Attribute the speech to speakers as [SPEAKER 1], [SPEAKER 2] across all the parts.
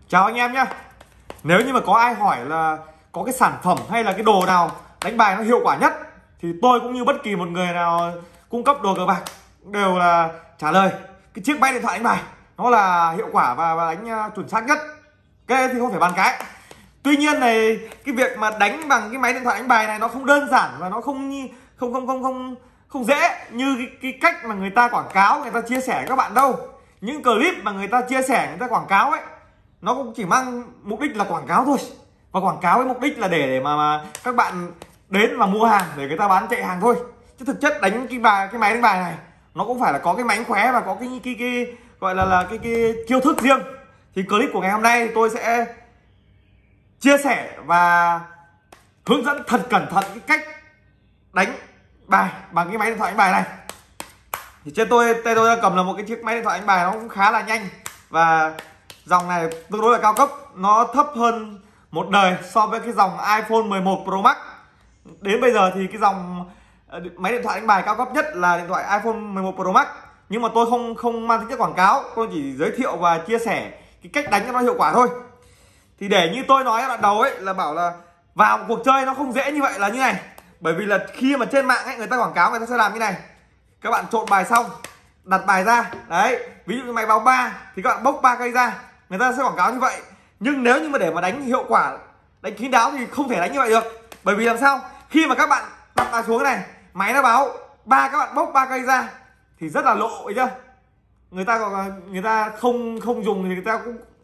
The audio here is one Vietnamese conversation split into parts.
[SPEAKER 1] Chào anh em nhé. Nếu như mà có ai hỏi là có cái sản phẩm hay là cái đồ nào đánh bài nó hiệu quả nhất thì tôi cũng như bất kỳ một người nào cung cấp đồ cờ bạc đều là trả lời cái chiếc máy điện thoại đánh bài nó là hiệu quả và đánh chuẩn xác nhất. Cái thì không phải bàn cái. Tuy nhiên này, cái việc mà đánh bằng cái máy điện thoại đánh bài này nó không đơn giản và nó không dễ như cái cách mà người ta quảng cáo, người ta chia sẻ với các bạn đâu. Những clip mà người ta chia sẻ, người ta quảng cáo ấy, nó cũng chỉ mang mục đích là quảng cáo thôi. Và quảng cáo với mục đích là để mà các bạn đến và mua hàng để người ta bán chạy hàng thôi. Chứ thực chất đánh cái máy đánh bài này nó cũng phải là có cái mánh khóe và có cái gọi là cái chiêu thức riêng. Thì clip của ngày hôm nay tôi sẽ chia sẻ và hướng dẫn thật cẩn thận cái cách đánh bài bằng cái máy điện thoại đánh bài này. Thì trên tay tôi đang cầm là một cái chiếc máy điện thoại đánh bài, nó cũng khá là nhanh và dòng này tương đối là cao cấp, nó thấp hơn một đời so với cái dòng iPhone 11 Pro Max. Đến bây giờ thì cái dòng máy điện thoại đánh bài cao cấp nhất là điện thoại iPhone 11 Pro Max. Nhưng mà tôi không mang tính chất quảng cáo, tôi chỉ giới thiệu và chia sẻ cái cách đánh cho nó hiệu quả thôi. Thì để như tôi nói ở đoạn đầu ấy, là bảo là vào cuộc chơi nó không dễ như vậy là như này. Bởi vì là khi mà trên mạng ấy, người ta quảng cáo, người ta sẽ làm như này. Các bạn trộn bài xong, đặt bài ra, đấy, ví dụ như máy báo 3 thì các bạn bốc 3 cây ra, người ta sẽ quảng cáo như vậy. Nhưng nếu như mà để mà đánh hiệu quả, đánh kín đáo thì không thể đánh như vậy được. Bởi vì làm sao? Khi mà các bạn đặt bài xuống cái này, máy nó báo 3, các bạn bốc 3 cây ra thì rất là lộ, thấy chưa? Người ta không dùng thì người ta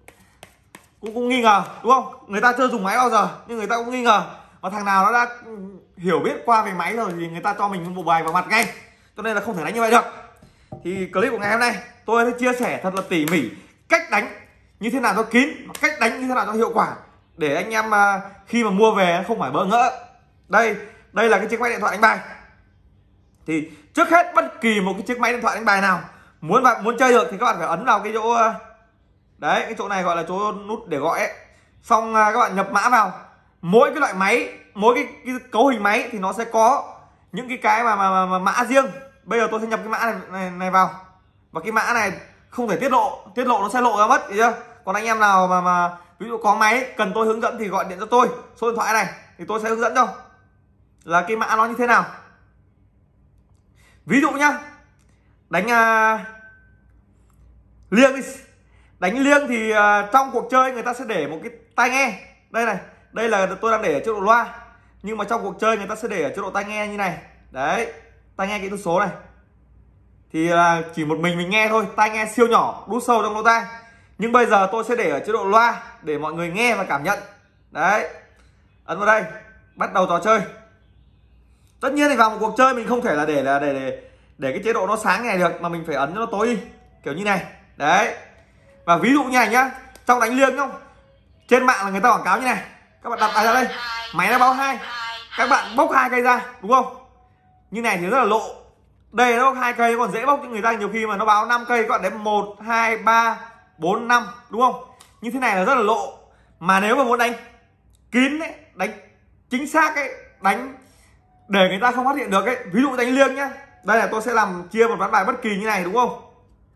[SPEAKER 1] cũng nghi ngờ, đúng không? Người ta chưa dùng máy bao giờ nhưng người ta cũng nghi ngờ. Và thằng nào nó đã hiểu biết qua về máy rồi thì người ta cho mình một bộ bài vào mặt ngay. Cho nên là không thể đánh như vậy được. Thì clip của ngày hôm nay tôi sẽ chia sẻ thật là tỉ mỉ cách đánh như thế nào cho kín, cách đánh như thế nào cho hiệu quả, để anh em khi mà mua về không phải bỡ ngỡ. Đây là cái chiếc máy điện thoại đánh bài. Thì trước hết bất kỳ một cái chiếc máy điện thoại đánh bài nào muốn chơi được thì các bạn phải ấn vào cái chỗ đấy, cái chỗ này gọi là chỗ nút để gọi ấy. Xong các bạn nhập mã vào. Mỗi cái loại máy, mỗi cái cấu hình máy thì nó sẽ có những cái mà mã riêng. Bây giờ tôi sẽ nhập cái mã này vào. Và cái mã này không thể tiết lộ nó sẽ lộ ra mất, thấy chưa? Còn anh em nào mà ví dụ có máy cần tôi hướng dẫn thì gọi điện cho tôi, số điện thoại này thì tôi sẽ hướng dẫn cho là cái mã nó như thế nào. Ví dụ nhá, đánh liêng đi. Đánh liêng thì trong cuộc chơi người ta sẽ để một cái tai nghe. Đây này, đây là tôi đang để ở chế độ loa. Nhưng mà trong cuộc chơi người ta sẽ để ở chế độ tai nghe như này. Đấy, tai nghe kỹ thuật số này. Thì chỉ một mình nghe thôi, tai nghe siêu nhỏ, đút sâu trong lỗ tai. Nhưng bây giờ tôi sẽ để ở chế độ loa để mọi người nghe và cảm nhận. Đấy, ấn vào đây, bắt đầu trò chơi. Tất nhiên thì vào một cuộc chơi mình không thể là để cái chế độ nó sáng này được, mà mình phải ấn cho nó tối đi, kiểu như này. Đấy. Và ví dụ như này nhá, trong đánh liêng không, trên mạng là người ta quảng cáo như này. Các bạn đặt bài ra đây, máy nó báo 2, các bạn bốc 2 cây ra, đúng không? Như này thì rất là lộ. Đây nó bốc 2 cây còn dễ bốc, nhưng người ta nhiều khi mà nó báo 5 cây các bạn đếm 1 2 3 4 5, đúng không? Như thế này là rất là lộ. Mà nếu mà muốn đánh kín ấy, đánh chính xác ấy, đánh để người ta không phát hiện được ấy, ví dụ đánh liêng nhá. Đây là tôi sẽ làm chia một ván bài bất kỳ như này, đúng không?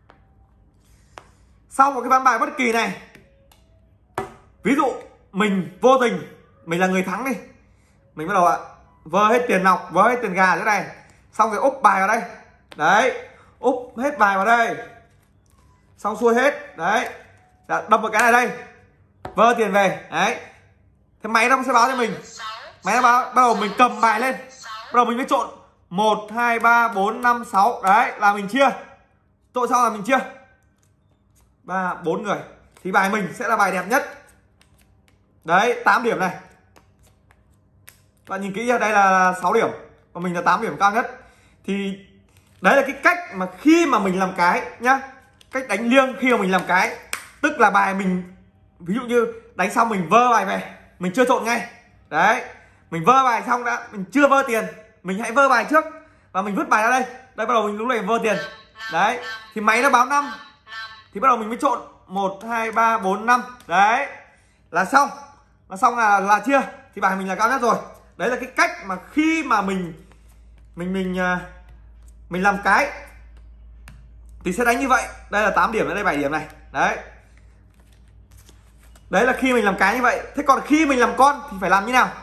[SPEAKER 1] Sau một cái ván bài bất kỳ này, ví dụ mình vô tình mình là người thắng đi, mình bắt đầu vơ hết tiền nọc, vơ hết tiền gà thế này, xong rồi úp bài vào đây. Đấy, úp hết bài vào đây, xong xuôi hết. Đấy, đập một cái này đây, vơ tiền về. Đấy, thế máy nó sẽ báo cho mình, máy nó báo, bắt đầu mình cầm bài lên, bắt đầu mình mới trộn 1 2 3 4 5 6. Đấy là mình chia, trộn xong là mình chia 3 4 người thì bài mình sẽ là bài đẹp nhất. Đấy, 8 điểm này. Các bạn nhìn kỹ đây là 6 điểm, và mình là 8 điểm cao nhất. Thì đấy là cái cách mà khi mà mình làm cái nhá, cách đánh liêng khi mà mình làm cái, tức là bài mình ví dụ như đánh xong mình vơ bài về, mình chưa trộn ngay. Đấy, mình vơ bài xong đã, mình chưa vơ tiền, mình hãy vơ bài trước và mình vứt bài ra đây. Đây, bắt đầu mình lúc này vơ tiền. Đấy, thì máy nó báo 5 thì bắt đầu mình mới trộn 1 2 3 4 5. Đấy, là xong. Là chia thì bài mình là cao nhất rồi. Đấy là cái cách mà khi mà mình làm cái thì sẽ đánh như vậy. Đây là 8 điểm, đây 7 điểm này. Đấy, Đấy là khi mình làm cái như vậy. Thế còn khi mình làm con thì phải làm như nào?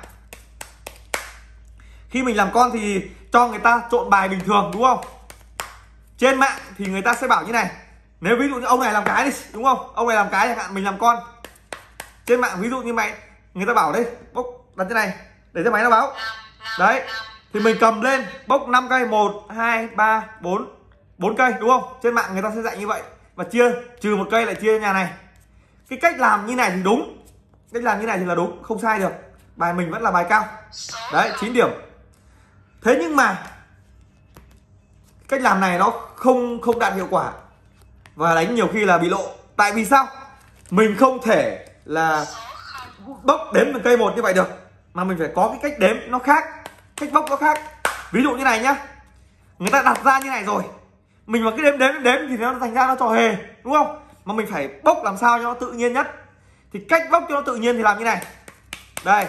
[SPEAKER 1] Khi mình làm con thì cho người ta trộn bài bình thường, đúng không? Trên mạng thì người ta sẽ bảo như này. Nếu ví dụ như ông này làm cái đi, đúng không? Ông này làm cái chẳng hạn, mình làm con. Trên mạng ví dụ như người ta bảo đây, bốc đặt thế này để cho máy nó báo. Đấy, thì mình cầm lên bốc 5 cây, 1 2 3 4 cây, đúng không? Trên mạng người ta sẽ dạy như vậy. Và chia trừ một cây lại chia nhà này. Cái cách làm như này thì đúng. Cách làm như này thì là đúng, không sai được. Bài mình vẫn là bài cao. Đấy, 9 điểm. Thế nhưng mà cách làm này nó không đạt hiệu quả. Và đánh nhiều khi là bị lộ. Tại vì sao? Mình không thể là bốc đếm từng cây một như vậy được, mà mình phải có cái cách đếm nó khác, cách bốc nó khác. Ví dụ như này nhá, người ta đặt ra như này rồi, mình mà cái đếm thì nó thành ra nó trò hề, đúng không? Mà mình phải bốc làm sao cho nó tự nhiên nhất. Thì cách bốc cho nó tự nhiên thì làm như này. Đây.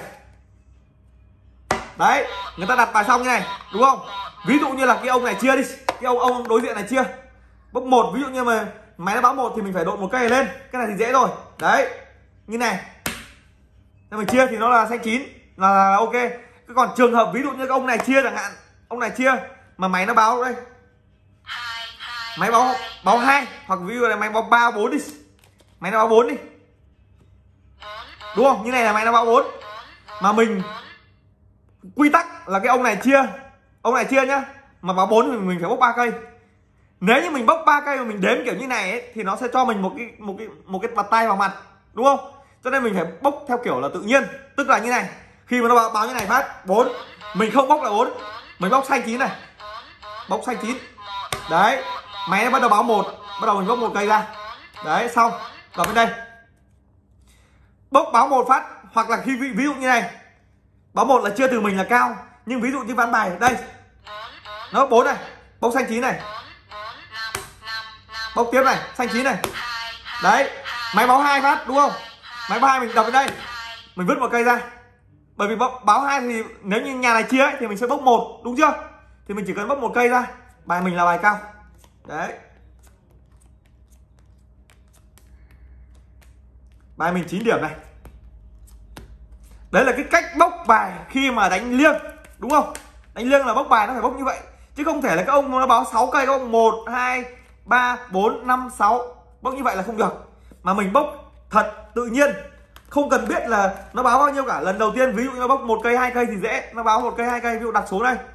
[SPEAKER 1] Đấy, người ta đặt bài xong như này, đúng không? Ví dụ như là cái ông này chia đi, cái ông đối diện này chia. Bốc 1, ví dụ như mà máy nó báo 1 thì mình phải độn một cây lên. Cái này thì dễ rồi. Đấy, như này. Nếu mình chia thì nó là xanh 9 là ok. Cái còn trường hợp ví dụ như cái ông này chia chẳng hạn, ông này chia mà máy nó báo đây, máy báo 2, hoặc ví dụ là máy báo 3 4 đi, máy nó báo 4 đi, đúng không? Như này là máy nó báo 4, mà mình quy tắc là cái ông này chia nhá, mà báo 4 thì mình phải bốc 3 cây. Nếu như mình bốc 3 cây mà mình đếm kiểu như này ấy, thì nó sẽ cho mình một cái bạt tay vào mặt, đúng không? Cho nên mình phải bốc theo kiểu là tự nhiên, tức là như này. Khi mà nó báo như này phát 4, mình không bốc là 4, mình bốc xanh 9 này, bốc xanh 9. Đấy, máy nó bắt đầu báo 1, bắt đầu mình bốc một cây ra. Đấy, xong. Vào bên đây bốc báo 1 phát, hoặc là khi ví dụ như này, báo 1 là chia từ mình là cao, nhưng ví dụ như ván bài đây nó 4 này, bốc xanh 9 này, bốc tiếp này, xanh 9 này. Đấy, máy báo 2 phát, đúng không? Máy báo 2 mình đập đến đây, mình vứt một cây ra. Bởi vì báo 2 thì nếu như nhà này chia ấy, thì mình sẽ bốc 1, đúng chưa? Thì mình chỉ cần bốc một cây ra. Bài mình là bài cao. Đấy, bài mình 9 điểm này. Đấy là cái cách bốc bài khi mà đánh liêng, đúng không? Đánh liêng là bốc bài nó phải bốc như vậy. Chứ không thể là các ông nó báo 6 cây, các ông 1, 2, 3, 4, 5, 6. Bốc như vậy là không được. Mà mình bốc thật tự nhiên, không cần biết là nó báo bao nhiêu cả. Lần đầu tiên ví dụ như nó bốc 1 cây, 2 cây thì dễ. Nó báo 1 cây, 2 cây, ví dụ đặt số đây.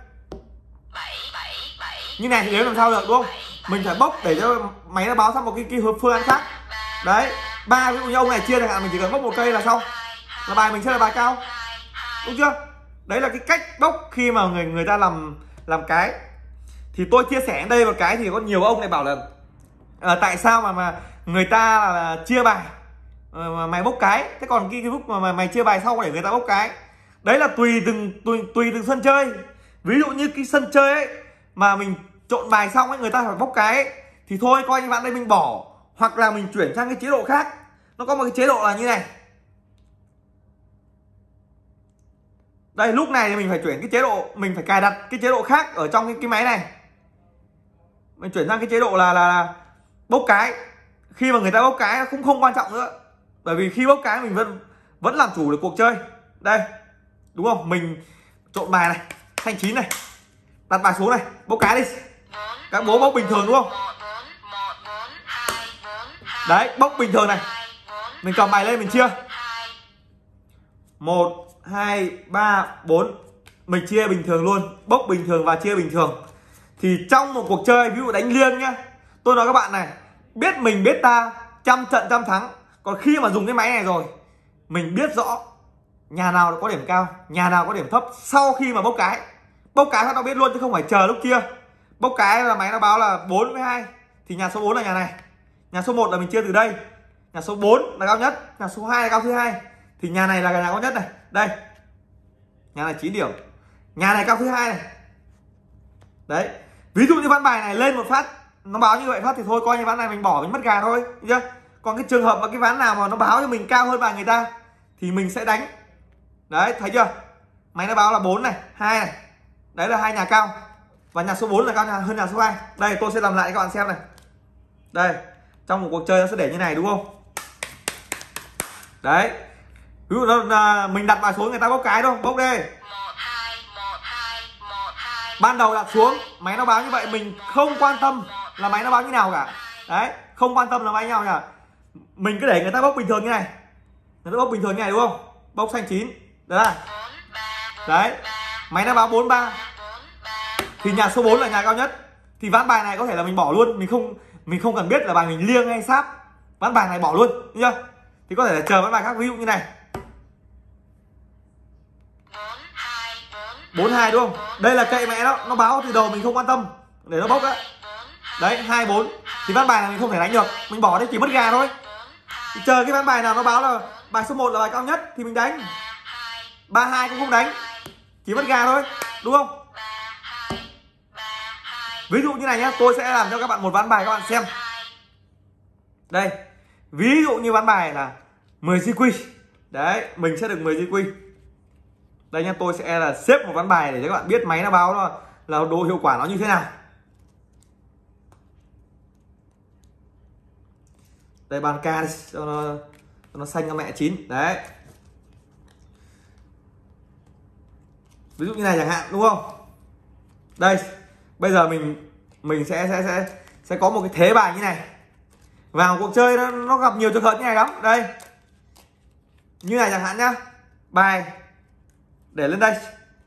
[SPEAKER 1] Như này thì đếm làm sao được, đúng không? Mình phải bốc để cho máy nó báo sang một cái phương án khác. Đấy, 3 ví dụ như ông này chia chẳng hạn, mình chỉ cần bốc một cây là xong. Là bài mình sẽ là bài cao. Đúng chưa? Đấy là cái cách bốc khi mà người ta làm cái. Thì tôi chia sẻ ở đây một cái thì có nhiều ông này bảo là tại sao mà người ta là chia bài mà mày bốc cái. Thế còn cái lúc mà mày chia bài sau để người ta bốc cái. Đấy là tùy từng sân chơi. Ví dụ như cái sân chơi ấy mà mình trộn bài xong ấy, người ta phải bốc cái ấy, thì thôi coi như bạn đây mình bỏ, hoặc là mình chuyển sang cái chế độ khác. Nó có một cái chế độ là như này. Đây, lúc này thì mình phải chuyển cái chế độ, mình phải cài đặt cái chế độ khác ở trong cái máy này. Mình chuyển sang cái chế độ là bốc cái. Khi mà người ta bốc cái nó cũng không quan trọng nữa. Bởi vì khi bốc cái mình vẫn làm chủ được cuộc chơi. Đây, đúng không? Mình trộn bài này, xanh 9 này, đặt bài xuống này, bốc cái đi. Các bố bốc bình thường, đúng không? Đấy, bốc bình thường này. Mình cầm bài lên mình chia 1, 2, 3, 4. Mình chia bình thường luôn, bốc bình thường và chia bình thường. Thì trong một cuộc chơi, ví dụ đánh liêng nhá, tôi nói các bạn này, biết mình biết ta, trăm trận trăm thắng. Còn khi mà dùng cái máy này rồi, mình biết rõ nhà nào có điểm cao, nhà nào có điểm thấp. Sau khi mà bốc cái nó biết luôn, chứ không phải chờ lúc kia. Bốc cái là máy nó báo là 4 với 2, thì nhà số 4 là nhà này. Nhà số 1 là mình chia từ đây. Nhà số 4 là cao nhất, nhà số 2 là cao thứ hai. Thì nhà này là nhà cao nhất này. Đây, nhà này 9 điểm, nhà này cao thứ hai này. Đấy, ví dụ như ván bài này lên một phát nó báo như vậy phát thì thôi coi như ván này mình bỏ, mình mất gà thôi, được chưa? Còn cái trường hợp mà cái ván nào mà nó báo cho mình cao hơn bài người ta thì mình sẽ đánh. Đấy, thấy chưa? Máy nó báo là 4 này, 2 này. Đấy là hai nhà cao. Và nhà số 4 là cao hơn nhà số 2. Đây, tôi sẽ làm lại cho các bạn xem này. Đây, trong một cuộc chơi nó sẽ để như này, đúng không? Đấy, ví dụ là mình đặt bài xuống người ta bốc cái thôi, bốc đi. Ban đầu đặt xuống máy nó báo như vậy, mình không quan tâm là máy nó báo như nào cả. Đấy, không quan tâm là máy nhau cả. Mình cứ để người ta bốc bình thường như này. Người ta bốc bình thường như này đúng không? Bốc xanh chín. Đấy. Máy nó báo 43. Thì nhà số 4 là nhà cao nhất. Thì ván bài này có thể là mình bỏ luôn, mình không cần biết là bài mình liêng hay sáp. Ván bài này bỏ luôn, đúng chưa? Thì có thể là chờ ván bài khác, ví dụ như này. 42 đúng không? Đây là kệ mẹ nó báo từ đầu mình không quan tâm để nó bốc á. Đấy, 24. Thì ván bài này mình không thể đánh được, mình bỏ đi chỉ mất gà thôi. Thì chờ cái ván bài nào nó báo là bài số 1 là bài cao nhất thì mình đánh. 32 cũng không đánh, chỉ mất gà thôi, đúng không? Ví dụ như này nhá, tôi sẽ làm cho các bạn một ván bài các bạn xem. Đây, ví dụ như ván bài là 10 GQ. Đấy, mình sẽ được 10 GQ. Đây nhá, tôi sẽ là xếp một ván bài để cho các bạn biết máy nó báo là độ hiệu quả nó như thế nào. Đây bàn ca đi, cho nó xanh cho mẹ chín. Đấy. Ví dụ như này chẳng hạn, đúng không? Đây, bây giờ mình sẽ có một cái thế bài như này. Vào cuộc chơi nó gặp nhiều trường hợp như này lắm. Đây. Như này chẳng hạn nhá. Bài để lên đây.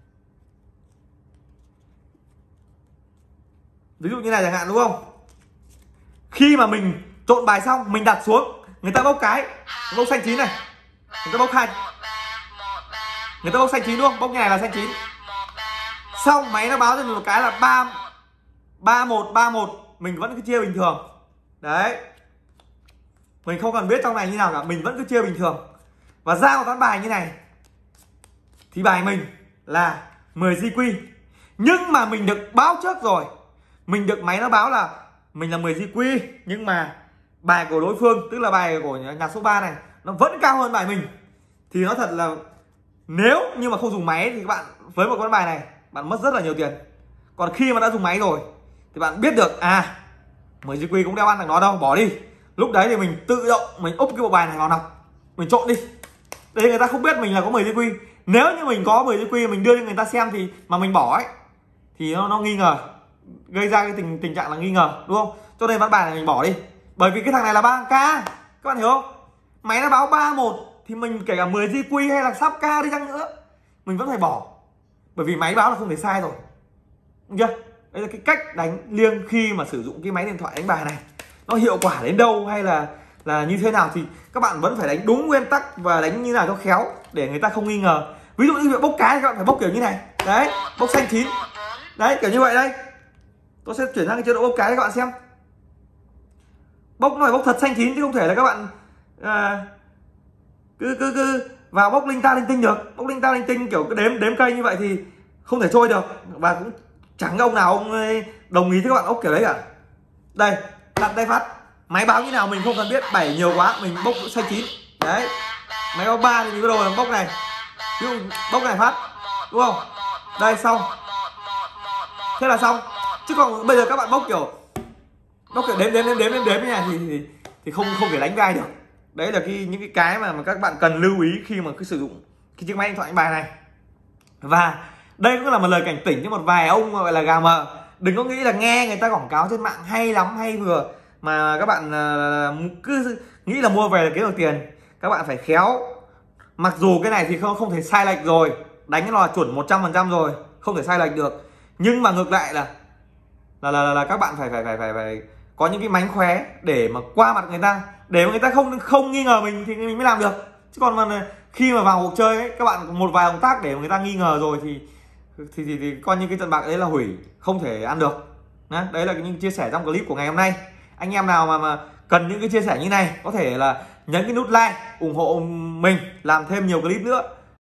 [SPEAKER 1] Ví dụ như này chẳng hạn, đúng không? Khi mà mình trộn bài xong, mình đặt xuống, người ta bốc cái, bốc xanh chín này. Người ta bốc hai. Người ta bốc xanh chín đúng không? Bốc như này là xanh chín. Xong máy nó báo cho mình một cái là 31, mình vẫn cứ chia bình thường. Đấy. Mình không cần biết trong này như nào cả, mình vẫn cứ chia bình thường. Và ra một ván bài như này thì bài mình là 10 GQ. Nhưng mà mình được báo trước rồi. Mình được máy nó báo là mình là 10 GQ, nhưng mà bài của đối phương, tức là bài của nhà số 3 này, nó vẫn cao hơn bài mình. Thì nó thật là, nếu như mà không dùng máy thì các bạn với một con bài này bạn mất rất là nhiều tiền. Còn khi mà đã dùng máy rồi thì bạn biết được 10 GQ cũng đeo ăn thằng nó đâu, bỏ đi. Lúc đấy thì mình tự động mình úp cái bộ bài này vào nọc, mình trộn đi. Đây người ta không biết mình là có 10 GQ. Nếu như mình có 10 GQ mình đưa cho người ta xem thì mà mình bỏ ấy thì nó nghi ngờ, gây ra cái tình trạng là nghi ngờ, đúng không? Cho nên ván bài này mình bỏ đi. Bởi vì cái thằng này là 3K, các bạn hiểu không? Máy nó báo 31 thì mình kể cả 10 GQ hay là sắp K đi chăng nữa mình vẫn phải bỏ. Bởi vì máy báo là không thể sai rồi. Đúng chưa? Đây là cái cách đánh liêng khi mà sử dụng cái máy điện thoại đánh bài này. Nó hiệu quả đến đâu hay là như thế nào thì các bạn vẫn phải đánh đúng nguyên tắc và đánh như nào cho khéo để người ta không nghi ngờ. Ví dụ như việc bốc cái thì các bạn phải bốc kiểu như này. Đấy, bốc xanh chín. Đấy, kiểu như vậy đây. Tôi sẽ chuyển sang cái chế độ bốc cái cho các bạn xem. Bốc nó phải bốc thật xanh chín chứ không thể là các bạn cứ vào bốc linh ta linh tinh được. Bốc linh ta linh tinh kiểu cái đếm cây như vậy thì không thể trôi được. Và cũng chẳng ông nào ông đồng ý với các bạn bốc kiểu đấy cả. Đây, đặt đây phát. Máy báo như nào mình không cần biết, 7 nhiều quá mình bốc xanh chín. Đấy. Máy báo 3 thì bắt đầu là bốc này. Ví dụ bốc này phát, đúng không? Đây xong. Thế là xong. Chứ còn bây giờ các bạn bốc kiểu đếm như này thì không thể đánh vai được. Đấy là những cái mà các bạn cần lưu ý khi mà cứ sử dụng cái chiếc máy điện thoại đánh bài này. Và đây cũng là một lời cảnh tỉnh cho một vài ông gọi là gà mờ. Đừng có nghĩ là nghe người ta quảng cáo trên mạng hay lắm, hay vừa mà các bạn cứ nghĩ là mua về là kiếm được tiền. Các bạn phải khéo. Mặc dù cái này thì không thể sai lệch rồi, đánh nó là chuẩn 100% rồi, không thể sai lệch được. Nhưng mà ngược lại là các bạn phải có những cái mánh khóe để mà qua mặt người ta, để mà người ta không nghi ngờ mình thì mình mới làm được. Chứ còn mà khi mà vào cuộc chơi ấy, các bạn một vài động tác để mà người ta nghi ngờ rồi thì coi như cái trận bạc đấy là hủy, không thể ăn được. Đấy là những chia sẻ trong clip của ngày hôm nay. Anh em nào mà cần những cái chia sẻ như này có thể là nhấn cái nút like ủng hộ mình làm thêm nhiều clip nữa.